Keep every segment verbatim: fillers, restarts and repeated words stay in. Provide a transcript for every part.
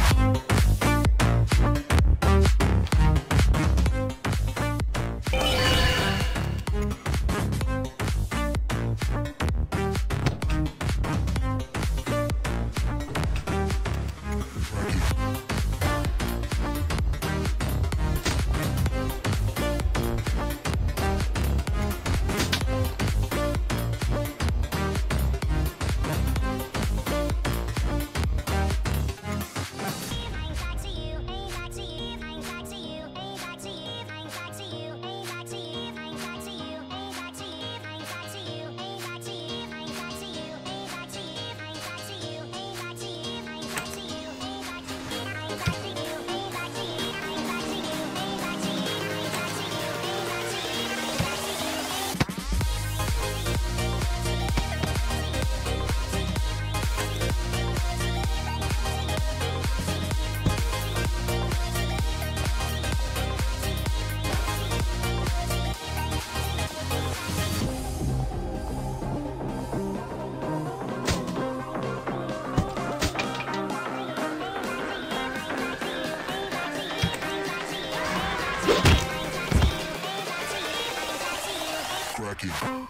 Cracking.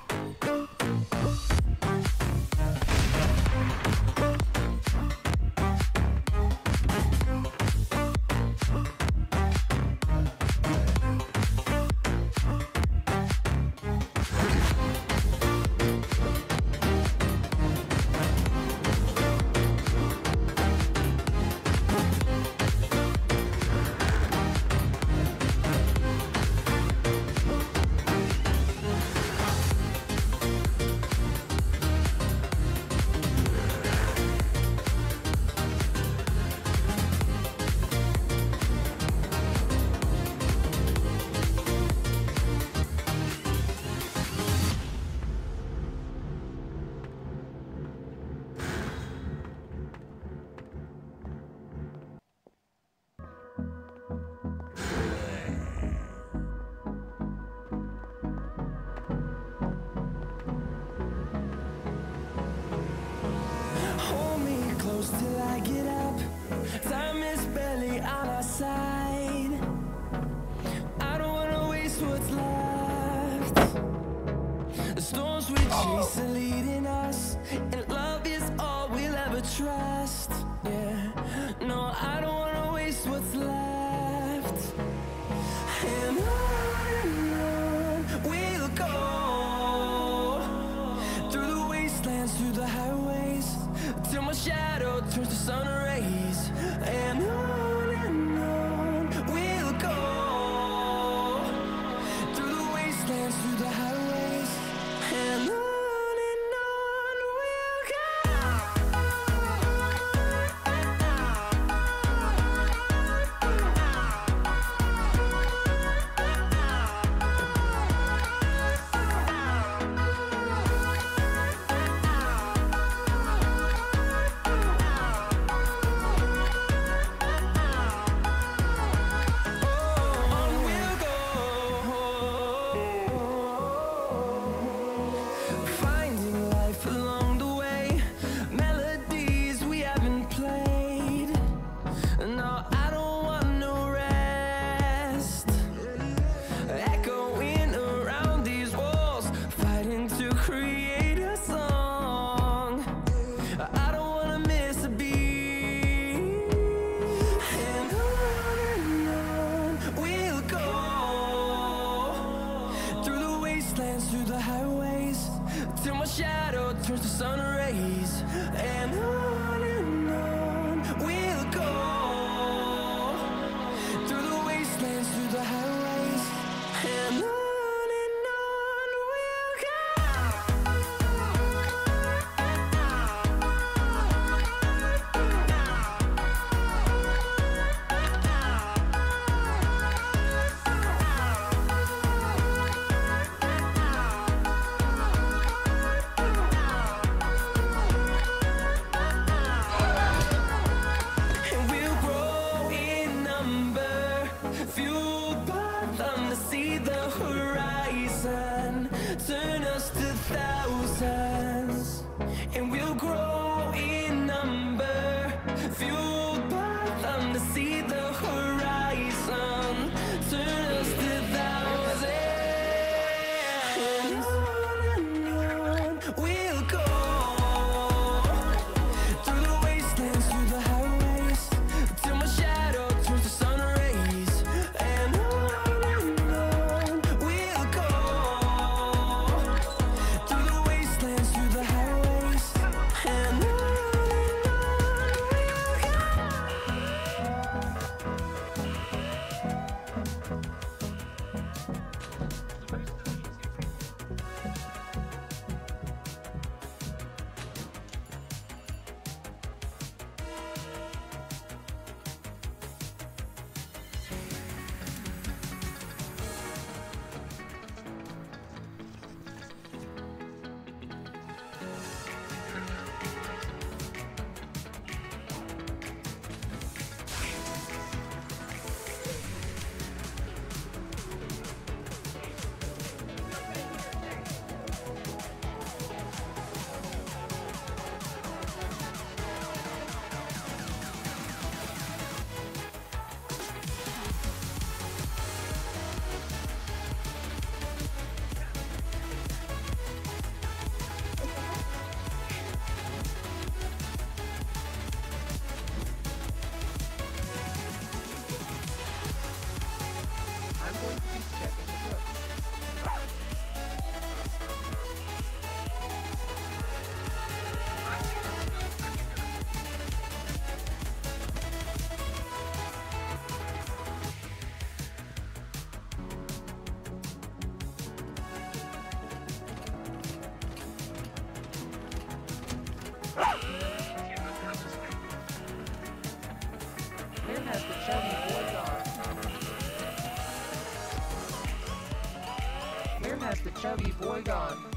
Till I get up, time is barely on our side. I don't wanna waste what's left. The storms we chase are leading us, and love is all we'll ever trust. Yeah, no, I don't wanna waste what's left. And on and on we'll go, through the wastelands, through the highways, till my shadow turns to sun rays. And on and on we'll go, through the wastelands, through the highways, and on. Where has the chubby boy gone? Where has the chubby boy gone?